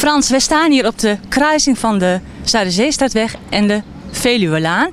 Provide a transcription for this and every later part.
Frans, we staan hier op de kruising van de Zuiderzeestraatweg en de Veluwelaan.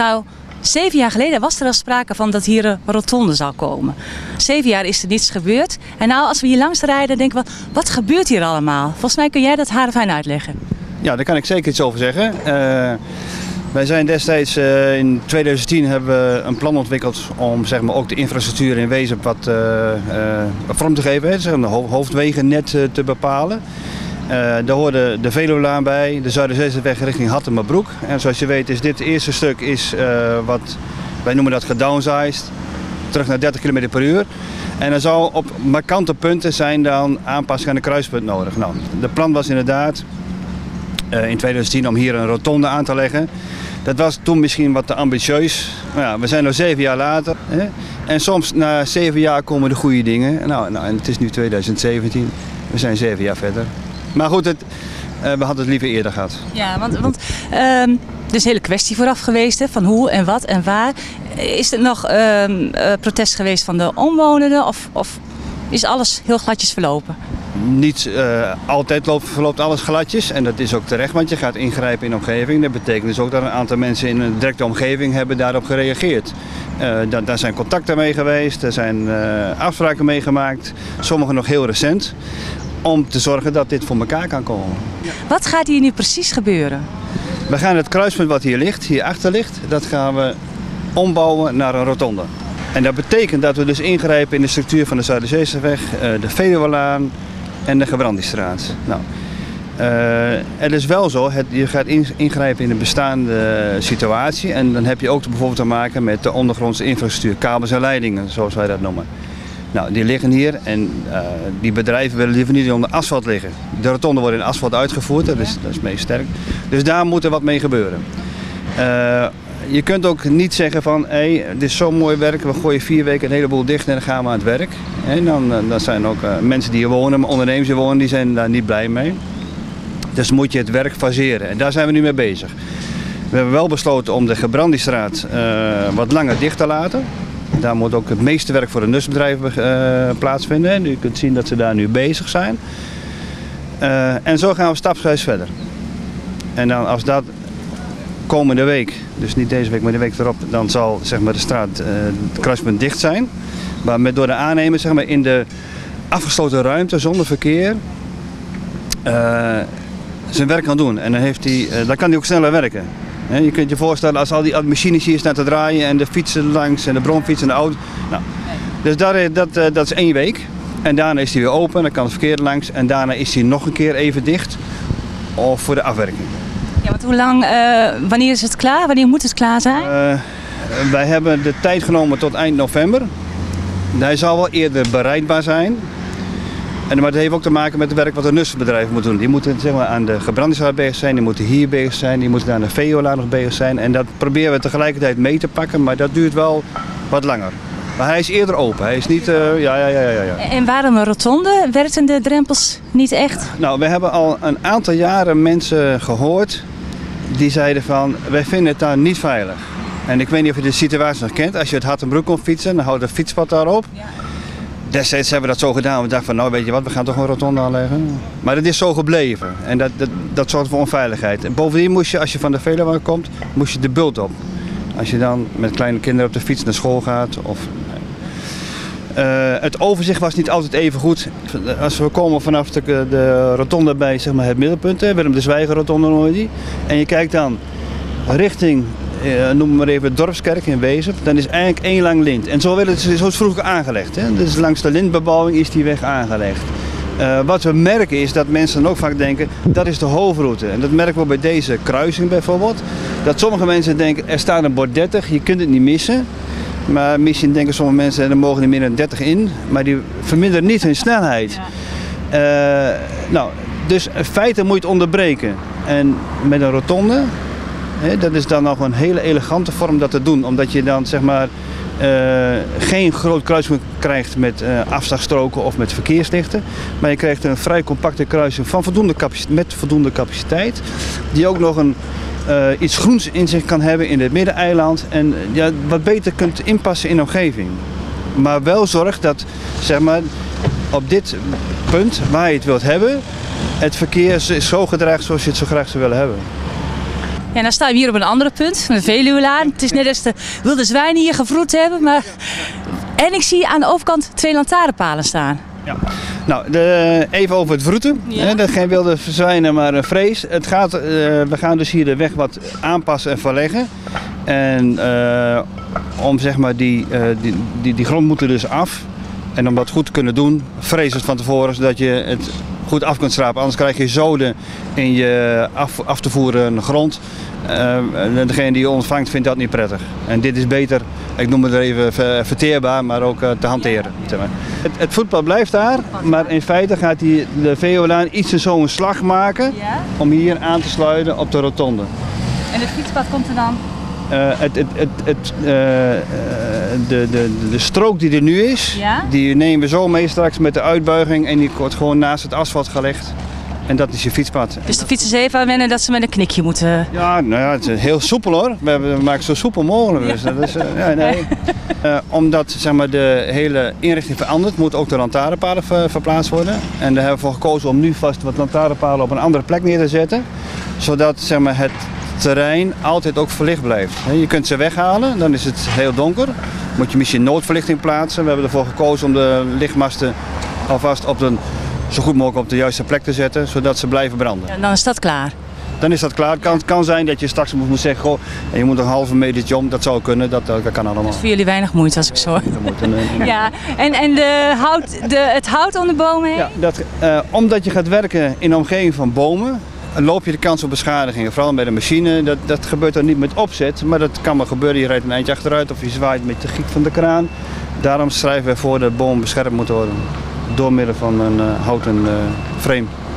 7 jaar geleden was er al sprake van dat hier een rotonde zou komen. 7 jaar is er niets gebeurd. En nou, als we hier langs rijden, denken we, wat gebeurt hier allemaal? Volgens mij kun jij dat haarfijn uitleggen. Ja, daar kan ik zeker iets over zeggen. Wij zijn destijds in 2010 hebben we een plan ontwikkeld om zeg maar, ook de infrastructuur in Wezep wat vorm te geven, een hoofdwegennet te bepalen. Daar hoorde de Veluwelaan bij, de Zuiderzeestraatweg richting Hattemerbroek. En zoals je weet is dit eerste stuk wat wij noemen dat gedownsized, terug naar 30 km per uur. En er zou op markante punten zijn dan aanpassing aan de kruispunt nodig. Nou, de plan was inderdaad in 2010 om hier een rotonde aan te leggen. Dat was toen misschien wat te ambitieus. Maar ja, we zijn nu 7 jaar later. Hè? En soms na 7 jaar komen de goede dingen. Nou, en het is nu 2017. We zijn 7 jaar verder. Maar goed, we hadden het liever eerder gehad. Ja, want er is een hele kwestie vooraf geweest, hè, van hoe en wat en waar. Is er nog protest geweest van de omwonenden of is alles heel gladjes verlopen? Niet altijd verloopt alles gladjes en dat is ook terecht, want je gaat ingrijpen in de omgeving. Dat betekent dus ook dat een aantal mensen in een directe omgeving hebben daarop gereageerd. Daar zijn contacten mee geweest, er zijn afspraken mee gemaakt, sommige nog heel recent, om te zorgen dat dit voor elkaar kan komen. Wat gaat hier nu precies gebeuren? We gaan het kruispunt wat hier achter ligt, dat gaan we ombouwen naar een rotonde. En dat betekent dat we dus ingrijpen in de structuur van de Zuiderzeestraatweg, de Veluwelaan en de Gerbrandystraat. Nou, het is wel zo, je gaat ingrijpen in de bestaande situatie en dan heb je ook bijvoorbeeld te maken met de ondergrondse infrastructuur, kabels en leidingen, zoals wij dat noemen. Nou, die liggen hier en die bedrijven willen liever niet onder asfalt liggen. De rotonde wordt in asfalt uitgevoerd, dat is meest sterk. Dus daar moet er wat mee gebeuren. Je kunt ook niet zeggen van, dit is zo'n mooi werk, we gooien 4 weken een heleboel dicht en dan gaan we aan het werk. En dan zijn ook mensen die hier wonen, ondernemers die wonen, die zijn daar niet blij mee. Dus moet je het werk faseren en daar zijn we nu mee bezig. We hebben wel besloten om de Gerbrandystraat wat langer dicht te laten. Daar moet ook het meeste werk voor de nutsbedrijven plaatsvinden. En u kunt zien dat ze daar nu bezig zijn. En zo gaan we stapsgewijs verder. En dan als dat komende week, dus niet deze week, maar de week erop, dan zal zeg maar, de straat, het kruispunt dicht zijn. Maar door de aannemer zeg maar, in de afgesloten ruimte zonder verkeer zijn werk kan doen. En dan kan hij ook sneller werken. Je kunt je voorstellen als al die machines hier staan te draaien en de fietsen langs en de bromfiets en de auto. Nou, dus dat is 1 week. En daarna is hij weer open, dan kan het verkeer langs en daarna is hij nog een keer even dicht of voor de afwerking. Ja, want hoe lang, wanneer is het klaar? Wanneer moet het klaar zijn? Wij hebben de tijd genomen tot eind november. Hij zal wel eerder bereidbaar zijn. Maar het heeft ook te maken met het werk wat de nutsbedrijven moeten doen. Die moeten zeg maar, aan de Gerbrandystraat bezig zijn, die moeten hier bezig zijn, die moeten aan de Veluwelaan nog bezig zijn. En dat proberen we tegelijkertijd mee te pakken, maar dat duurt wel wat langer. Maar hij is eerder open, hij is niet... Ja. En waarom een rotonde? Werkten de drempels niet echt? Nou, we hebben al een aantal jaren mensen gehoord die zeiden van, wij vinden het daar niet veilig. En ik weet niet of je de situatie nog kent, als je het Hattemerbroek komt fietsen, dan houdt het fietspad daarop. Ja. Destijds hebben we dat zo gedaan, we dachten van nou weet je wat, we gaan toch een rotonde aanleggen. Maar het is zo gebleven en dat zorgt voor onveiligheid. En bovendien moest je, als je van de Veluwelaan komt, moest je de bult op. Als je dan met kleine kinderen op de fiets naar school gaat. Het overzicht was niet altijd even goed. Als we komen vanaf de rotonde bij zeg maar, het middelpunt, Willem de Zwijger rotonde noemen die. En je kijkt dan richting, noem maar even Dorpskerk in Wezep, dan is eigenlijk 1 lang lint. En zo is het vroeger aangelegd. Hè? Dus langs de lintbebouwing is die weg aangelegd. Wat we merken is dat mensen dan ook vaak denken, dat is de hoofdroute. En dat merken we bij deze kruising bijvoorbeeld. Dat sommige mensen denken, er staat een bord 30, je kunt het niet missen. Maar misschien denken sommige mensen, er mogen niet meer dan 30 in. Maar die verminderen niet hun snelheid. Dus in feite moet je het onderbreken. En met een rotonde, dat is dan nog een hele elegante vorm dat te doen. Omdat je dan zeg maar geen groot kruispunt krijgt met afslagstroken of met verkeerslichten. Maar je krijgt een vrij compacte kruising met voldoende capaciteit. Die ook nog iets groens in zich kan hebben in het middeneiland. En wat beter kunt inpassen in de omgeving. Maar wel zorgt dat zeg maar, op dit punt waar je het wilt hebben, het verkeer is zo gedreigd zoals je het zo graag zou willen hebben. Ja, nou staan we hier op een andere punt, de Veluwelaan. Het is net als de wilde zwijnen hier gevroed hebben. Maar... En ik zie aan de overkant 2 lantaarnpalen staan. Ja. Nou, even over het vroeten. Ja. Dat is geen wilde zwijnen, maar een vrees. We gaan dus hier de weg wat aanpassen en verleggen. En om zeg maar die grond moet er dus af. En om dat goed te kunnen doen, vrees het van tevoren zodat je het goed af kunt schrapen. Anders krijg je zoden in je af te voeren grond. Degene die je ontvangt vindt dat niet prettig. En dit is beter, ik noem het er even verteerbaar, maar ook te hanteren. Het voetpad blijft daar, maar in feite gaat de Veluwelaan iets zo'n slag maken om hier aan te sluiten op de rotonde. En het fietspad komt er dan? De strook die er nu is, die nemen we zo mee straks met de uitbuiging en die wordt gewoon naast het asfalt gelegd. En dat is je fietspad. Dus de fietsers even aan wennen dat ze met een knikje moeten... Ja, nou ja, het is heel soepel hoor. We maken het zo soepel mogelijk. Dus dat is, omdat zeg maar, de hele inrichting verandert, moeten ook de lantaarnpalen verplaatst worden. En daar hebben we voor gekozen om nu vast wat lantaarnpalen op een andere plek neer te zetten. Zodat zeg maar, het terrein altijd ook verlicht blijft. Je kunt ze weghalen, dan is het heel donker. Moet je misschien noodverlichting plaatsen. We hebben ervoor gekozen om de lichtmasten alvast zo goed mogelijk op de juiste plek te zetten, zodat ze blijven branden. En dan is dat klaar? Dan is dat klaar. Het kan zijn dat je straks moet zeggen, goh, je moet een halve metertje om. Dat zou kunnen, dat kan allemaal. Dat is voor jullie weinig moeite als ik zo hoor. Ja, en het hout om de bomen heen? Ja, omdat je gaat werken in de omgeving van bomen, loop je de kans op beschadigingen. Vooral bij de machine. Dat gebeurt dan niet met opzet, maar dat kan maar gebeuren. Je rijdt een eindje achteruit of je zwaait met de giek van de kraan. Daarom schrijven we voor de bomen beschermd moeten worden. Door middel van een houten frame.